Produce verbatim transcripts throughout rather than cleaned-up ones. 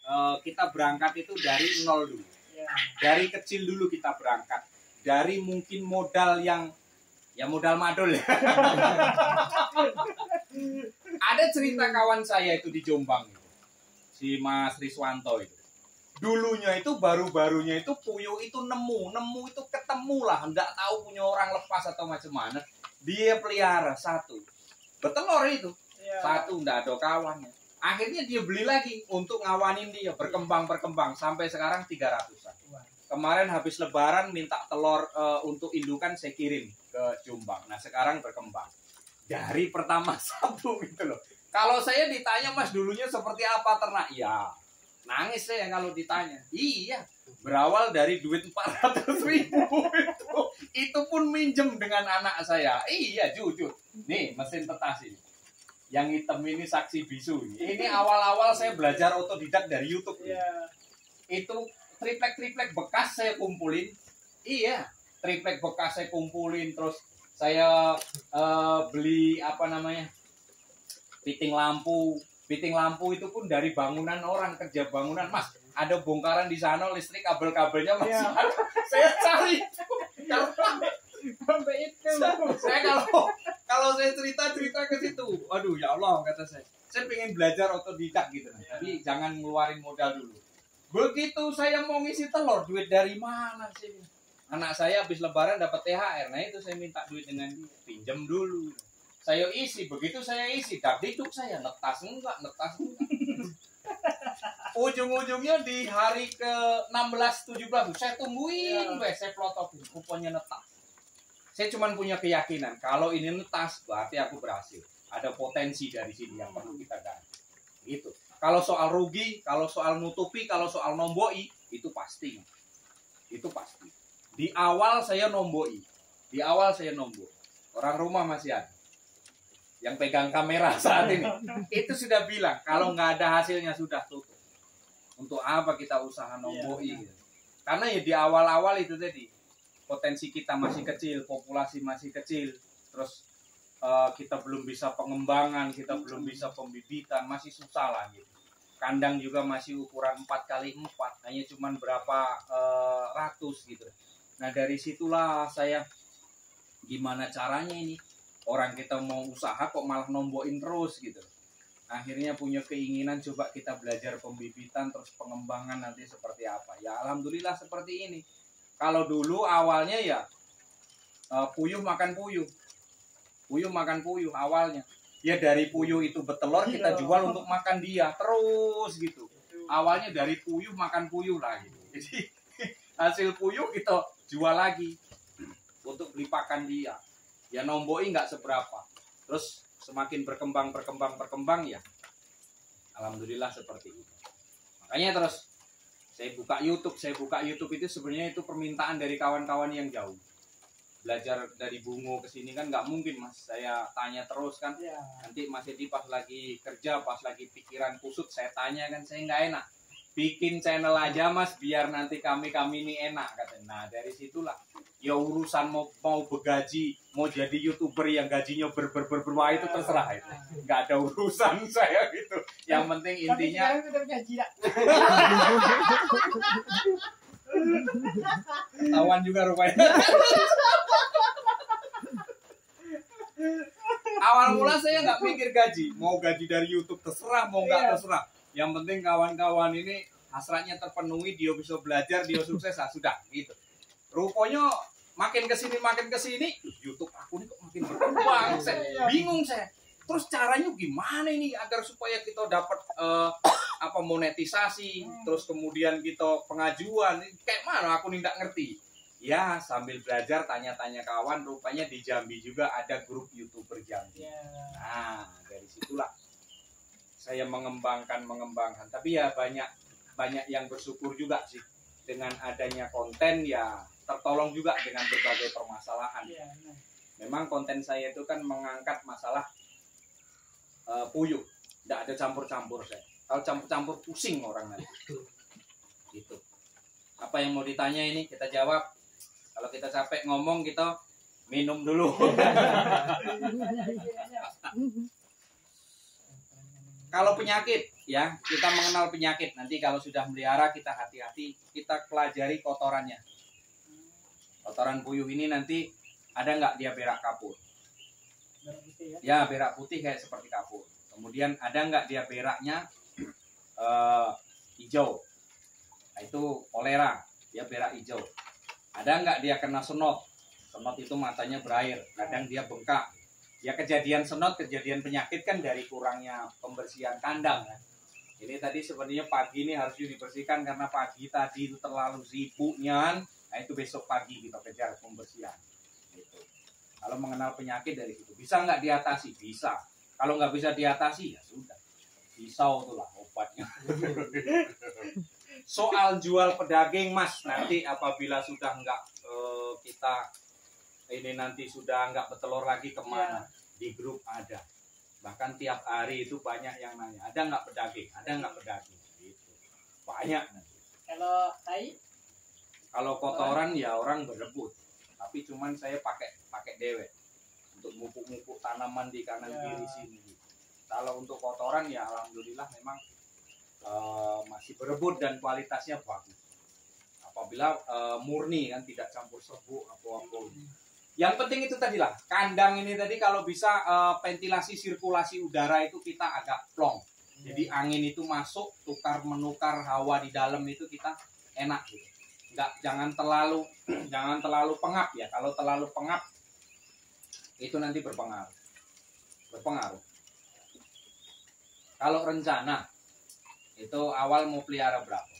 uh, kita berangkat itu dari nol dulu. Dari kecil dulu kita berangkat. Dari mungkin modal yang ya modal madol ya. Ada cerita kawan saya itu di Jombang itu. Si Mas Riswanto itu. Dulunya itu baru-barunya itu puyuh itu nemu, nemu itu ketemu lah, enggak tahu punya orang lepas atau macam mana. Dia pelihara satu. Betelor itu. Satu enggak ada kawannya. Akhirnya dia beli lagi untuk ngawanin dia, berkembang-berkembang sampai sekarang tiga ratusan. Kemarin habis lebaran minta telur uh, untuk indukan saya kirim ke Jombang. Nah sekarang berkembang. Dari pertama satu gitu loh. Kalau saya ditanya Mas dulunya seperti apa ternak? Ya nangis saya kalau ditanya. Iya. Berawal dari duit empat ratus ribu itu. Itu pun minjem dengan anak saya. Iya jujur. Nih mesin tetas ini. Yang hitam ini saksi bisu. Ini awal-awal saya belajar otodidak dari YouTube. Yeah. Itu triplek-triplek bekas saya kumpulin. Iya, triplek bekas saya kumpulin. Terus saya uh, beli apa namanya? Fitting lampu. Fitting lampu itu pun dari bangunan orang, kerja bangunan. Mas, ada bongkaran di sana listrik kabel-kabelnya masih yeah. ada. Saya cari. Sampai itu. Saya kalau kalau saya cerita-cerita ke situ, aduh ya Allah kata saya. Saya pengen belajar otodidak gitu. Yeah. Tapi jangan ngeluarin modal dulu. Begitu saya mau ngisi telur, duit dari mana sih? Anak saya habis lebaran dapat T H R. Nah itu saya minta duit dengan dia. Pinjam dulu. Saya isi, begitu saya isi, dapdikduk saya netas enggak, netas enggak. Ujung-ujungnya di hari ke enam belas tujuh belas saya tungguin, ya. Saya plotokin, kuponnya netas. Saya cuma punya keyakinan kalau ini netas berarti aku berhasil. Ada potensi dari sini yang perlu kita gali. Gitu. Kalau soal rugi, kalau soal nutupi, kalau soal nomboi, itu pasti. Itu pasti. Di awal saya nomboi. Di awal saya nomboi. Orang rumah masih ada. Yang pegang kamera saat ini. Itu sudah bilang, kalau nggak ada hasilnya sudah tutup. Untuk apa kita usaha nomboi? Gitu. Karena ya di awal-awal itu tadi. Potensi kita masih kecil, populasi masih kecil. Terus uh, kita belum bisa pengembangan, kita belum bisa pembibitan, masih susah lah gitu. Kandang juga masih ukuran empat kali empat, hanya cuma berapa uh, ratus gitu. Nah dari situlah saya gimana caranya ini orang kita mau usaha kok malah nomboin terus gitu. Akhirnya punya keinginan coba kita belajar pembibitan terus pengembangan nanti seperti apa. Ya alhamdulillah seperti ini. Kalau dulu awalnya ya uh, puyuh makan puyuh, puyuh makan puyuh awalnya. Ya dari puyuh itu betelor kita jual untuk makan dia terus gitu. Awalnya dari puyuh makan puyuh lah gitu. Jadi hasil puyuh kita jual lagi untuk beli pakan dia. Ya nomboi nggak seberapa. Terus semakin berkembang berkembang berkembang ya. Alhamdulillah seperti itu. Makanya terus saya buka YouTube, saya buka YouTube itu sebenarnya itu permintaan dari kawan-kawan yang jauh. Belajar dari Bungo ke sini kan nggak mungkin Mas, saya tanya terus kan. Ya. Nanti Mas Edi pas lagi kerja, pas lagi pikiran kusut saya tanya kan, saya nggak enak. Bikin channel aja Mas, biar nanti kami-kami ini enak katanya. Nah dari situlah ya urusan mau mau begaji, mau jadi YouTuber yang gajinya ber ber ber, ber itu terserah itu. Nggak ada urusan saya gitu. Yang penting intinya. Tawan juga rupanya. Awal mula saya nggak mikir gaji, mau gaji dari YouTube terserah, mau nggak terserah. Yang penting kawan-kawan ini hasratnya terpenuhi, dia bisa belajar, dia sukses, ah sudah gitu. Rupanya makin kesini makin kesini, YouTube aku ini kok makin berkembang, saya bingung saya. Terus caranya gimana ini agar supaya kita dapat uh, apa monetisasi, terus kemudian kita pengajuan, kayak mana aku nih nggak ngerti. Ya sambil belajar tanya-tanya kawan, rupanya di Jambi juga ada grup YouTuber Jambi. Nah dari situlah saya mengembangkan mengembangkan. Tapi ya banyak banyak yang bersyukur juga sih dengan adanya konten ya tertolong juga dengan berbagai permasalahan. Memang konten saya itu kan mengangkat masalah uh, puyuh, tidak ada campur-campur saya. Kalau campur-campur pusing orang nanti. Gitu. Apa yang mau ditanya ini kita jawab. Kalau kita capek ngomong kita minum dulu. Kalau penyakit ya, kita mengenal penyakit. Nanti kalau sudah melihara kita hati-hati, kita pelajari kotorannya. Kotoran puyuh ini nanti ada nggak dia berak kapur? Ya, berak putih kayak seperti kapur. Kemudian ada nggak dia beraknya uh, hijau? Nah, itu kolera, dia berak hijau. Ada nggak dia kena senot? Senot itu matanya berair, kadang dia bengkak. Ya kejadian senot, kejadian penyakit kan dari kurangnya pembersihan kandang kan. Ini tadi sebenarnya pagi ini harus dibersihkan karena pagi tadi itu terlalu sibuknya. Nah itu besok pagi kita kejar pembersihan. Gitu. Kalau mengenal penyakit dari situ, bisa nggak diatasi? Bisa. Kalau nggak bisa diatasi ya sudah. Pisau itulah obatnya. Soal jual pedaging mas, nanti apabila sudah nggak uh, kita ini nanti sudah nggak bertelur lagi kemana, ya. Di grup ada, bahkan tiap hari itu banyak yang nanya, ada nggak pedaging, ada nggak pedaging, gitu. Banyak nanti. Kalau tai, kalau kotoran ya orang berebut, tapi cuman saya pakai pakai dewek untuk mupuk-mupuk tanaman di kanan ya. Kiri sini. Kalau untuk kotoran ya alhamdulillah memang Uh, masih berebut dan kualitasnya bagus. Apabila uh, murni kan tidak campur serbuk apa-apa. Yang penting itu tadi lah, kandang ini tadi kalau bisa uh, ventilasi sirkulasi udara itu kita agak plong. Jadi angin itu masuk, tukar menukar hawa di dalam itu kita enak gitu. Enggak, jangan terlalu jangan terlalu pengap ya. Kalau terlalu pengap itu nanti berpengaruh. Berpengaruh. Kalau rencana itu awal mau pelihara berapa?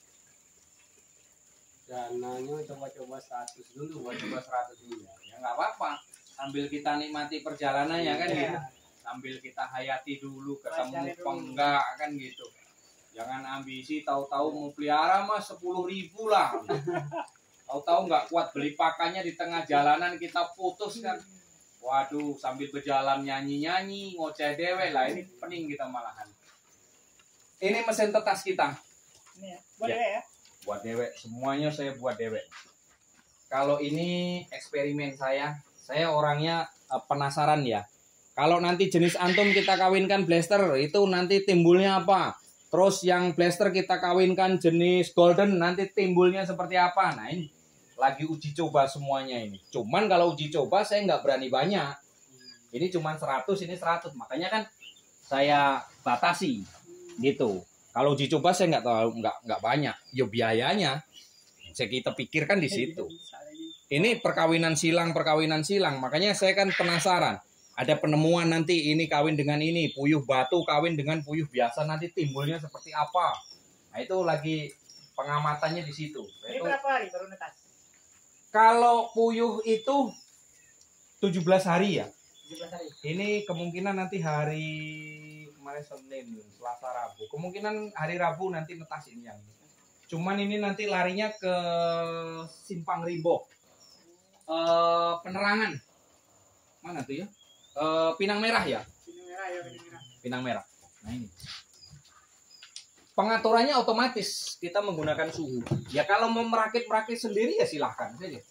Dananya coba-coba seratus dulu. Coba-coba seratus dulu ya. Ya nggak apa-apa. Sambil kita nikmati perjalanannya kan gitu. Sambil kita hayati dulu, ketemu penggak kan gitu. Jangan ambisi tahu-tahu mau pelihara mah sepuluh ribu lah. Tahu-tahu nggak kuat beli pakannya di tengah jalanan kita putus kan. Waduh, sambil berjalan nyanyi-nyanyi, ngoceh dewe lah. Ini pening kita malahan. Ini mesin tetas kita. Ini ya, buat ya. Dewek ya? Buat dewek, semuanya saya buat dewek. Kalau ini eksperimen saya, saya orangnya uh, penasaran ya. Kalau nanti jenis antum kita kawinkan blaster, itu nanti timbulnya apa? Terus yang blaster kita kawinkan jenis golden, nanti timbulnya seperti apa? Nah ini lagi uji coba semuanya ini. Cuman kalau uji coba saya nggak berani banyak. Ini cuman seratus, ini seratus. Makanya kan saya batasi. Gitu. Kalau uji coba saya nggak tahu, nggak nggak banyak. Yo biayanya, saya kita pikirkan di situ. Ini perkawinan silang, perkawinan silang. Makanya saya kan penasaran. Ada penemuan nanti ini kawin dengan ini, puyuh batu kawin dengan puyuh biasa nanti timbulnya seperti apa. Nah itu lagi pengamatannya di situ. Ini itu, berapa hari baru netas? Kalau puyuh itu tujuh belas hari ya. tujuh belas hari. Ini kemungkinan nanti hari kemarin Senin, Selasa, Rabu. Kemungkinan hari Rabu nanti netas ini yang. Cuman ini nanti larinya ke Simpang Rimbo. E, penerangan. Mana tuh ya? E, Pinang Merah ya? Pinang Merah ya, Pinang Merah. Pinang Merah. Nah ini. Pengaturannya otomatis. Kita menggunakan suhu. Ya kalau mau merakit-merakit sendiri ya silahkan saja.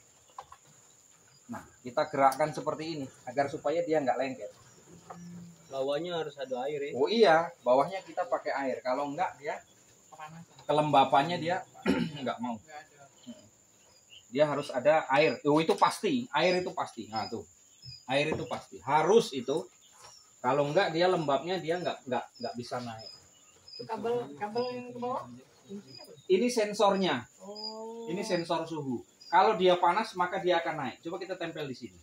Nah, kita gerakkan seperti ini agar supaya dia nggak lengket. Bawahnya harus ada air ya? Oh iya, bawahnya kita pakai air. Kalau enggak dia kelembapannya dia enggak mau. Dia harus ada air. Oh itu pasti, air itu pasti. Nah tuh, air itu pasti. Harus itu. Kalau enggak dia lembabnya dia enggak enggak enggak bisa naik. Kabel kabel yang ke bawah? Ini sensornya. Oh. Ini sensor suhu. Kalau dia panas maka dia akan naik. Coba kita tempel di sini.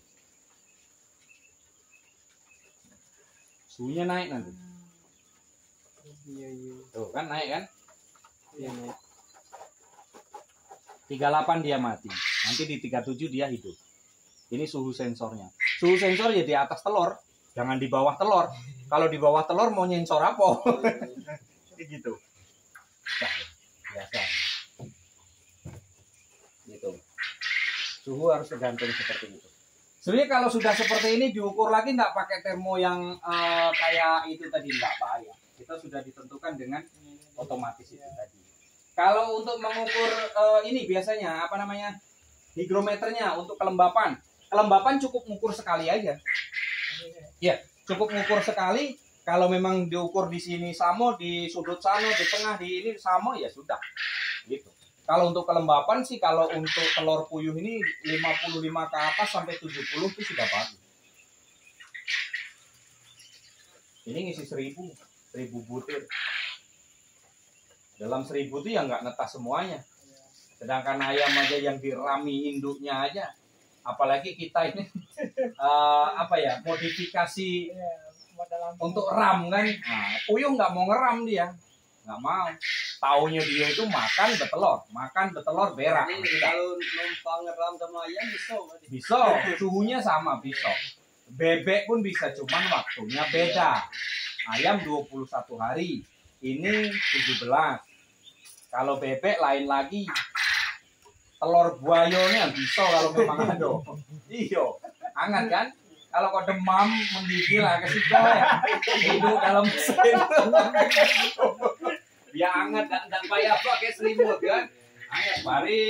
Suhunya naik nanti. Iya, iya. Tuh kan naik kan? Iya, naik. tiga puluh delapan dia mati. Nanti di tiga puluh tujuh dia hidup. Ini suhu sensornya. Suhu sensor ya di atas telur, jangan di bawah telur. Kalau di bawah telur mau nyensor apa? Gitu. Nah, biasa. Gitu. Suhu harus tergantung seperti itu. Sebenarnya kalau sudah seperti ini diukur lagi nggak pakai termo yang uh, kayak itu tadi, nggak bahaya. Kita sudah ditentukan dengan otomatis itu tadi. Kalau untuk mengukur uh, ini biasanya apa namanya higrometernya untuk kelembapan. Kelembapan cukup mengukur sekali aja. Ya, cukup mengukur sekali. Kalau memang diukur di sini sama, di sudut sana, di tengah, di ini sama, ya sudah. Gitu. Kalau untuk kelembapan sih, kalau untuk telur puyuh ini lima puluh lima ke atas sampai tujuh puluh itu sudah bagus. Ini ngisi seribu, seribu butir. Dalam seribu itu ya nggak netas semuanya. Sedangkan ayam aja yang dirami induknya aja. Apalagi kita ini uh, apa ya, modifikasi untuk ram kan. Nah, puyuh nggak mau ngeram dia, nggak mau. Taunya dia itu makan betelor, makan betelor berak. Ini kalau numpang ngeram sama ayam bisa. Bisa, suhunya sama bisa. Bebek pun bisa, cuman waktunya beda. Ayam dua puluh satu hari, ini tujuh belas. Kalau bebek lain lagi. Telur buayanya bisa kalau memang ada. Iya, hangat kan? Kalau kau demam menggigil lah ke situ ya. Hidup dalam mesin. Ya hangat, dan payah pakai selimut kan. Hangat, mari.